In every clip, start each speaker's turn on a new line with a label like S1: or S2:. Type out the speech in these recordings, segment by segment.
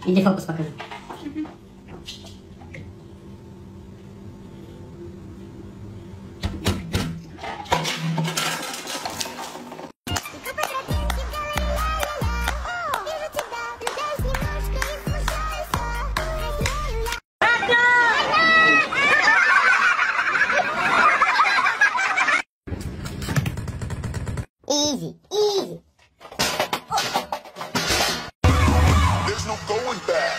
S1: Hindi focus pa ka.
S2: Easy, easy.
S3: There's no going back.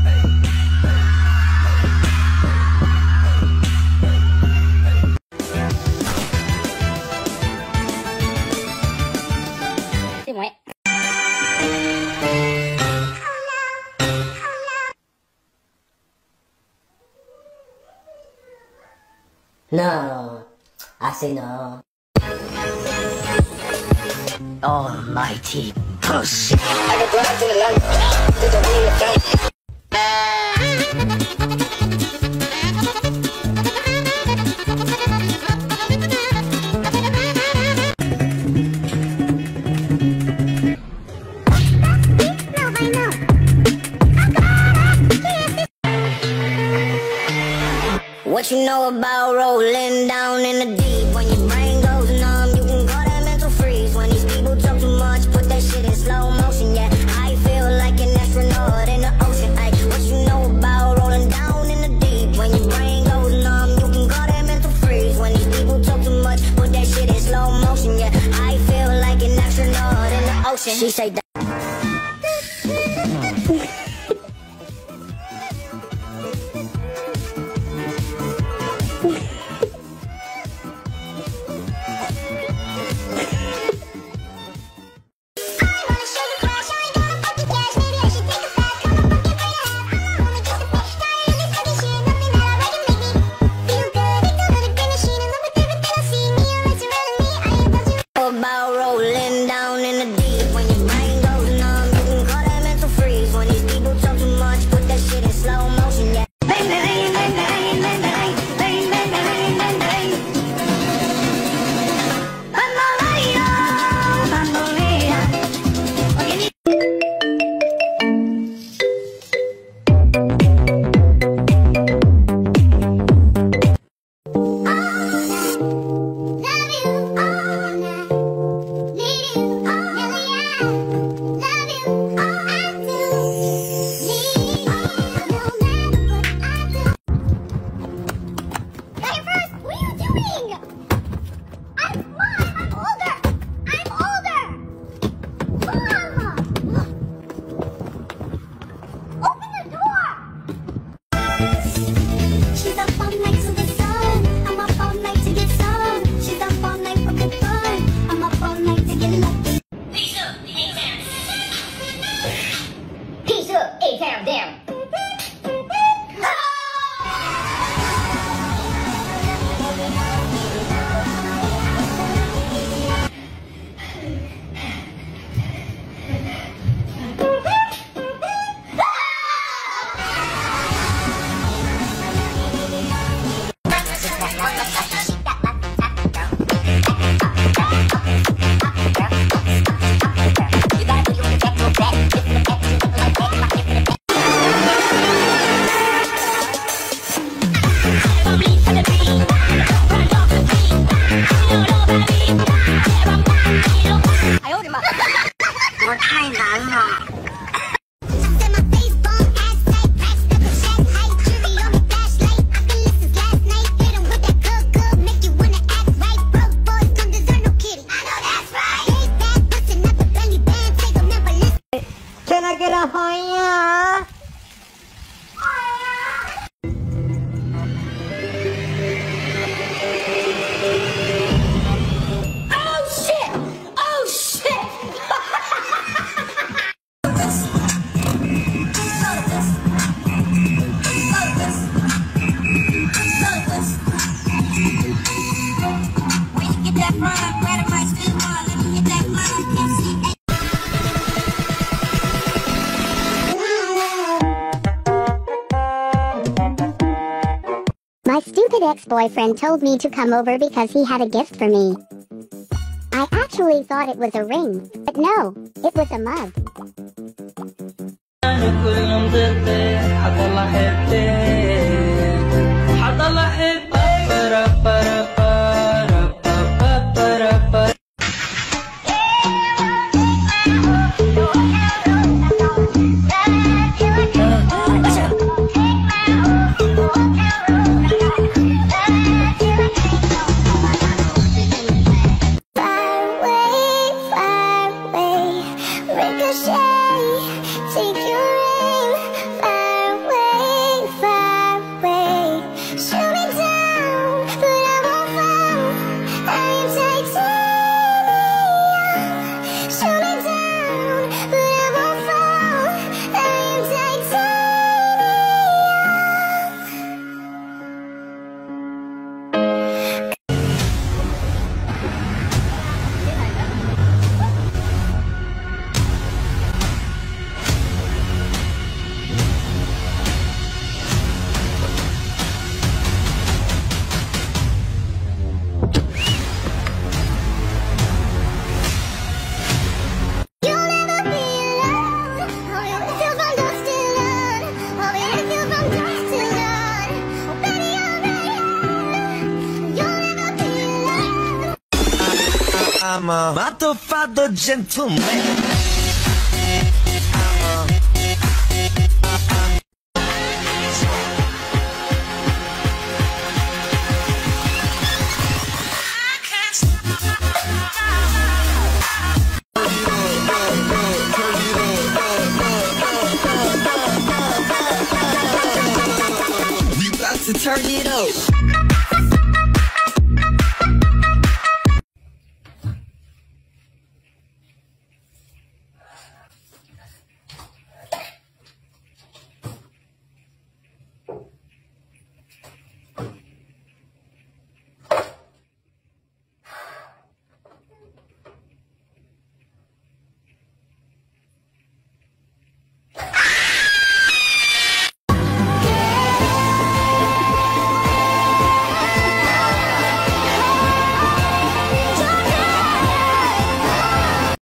S2: Sí, mueve.
S4: No, I say no. Almighty pussy.
S2: What you know about rolling down in the deep? When your brain goes numb, you can call that mental freeze. When these people talk too much, put that shit in slow motion. Yeah, I feel like an astronaut in the ocean. Ay, what you know about rolling down in the deep? When your brain goes numb, you can call that mental freeze. When these people talk too much, put that shit in slow motion. Yeah, I feel like an astronaut in the ocean. She say that. About rolling down in the deep. When your brain goes numb, you can call that mental freeze. When these people talk too much, put that shit in slow motion. Yeah. Bang, bang, bang, bang, bang, bang, bang, bang, bang, bang, bang. Bamboleo, bamboleo.
S4: Can I get a higher?
S5: My stupid ex-boyfriend told me to come over because he had a gift for me. I actually thought it was a ring, but no, it was a mug.
S1: a mother, father, gentleman.
S6: To turn it up.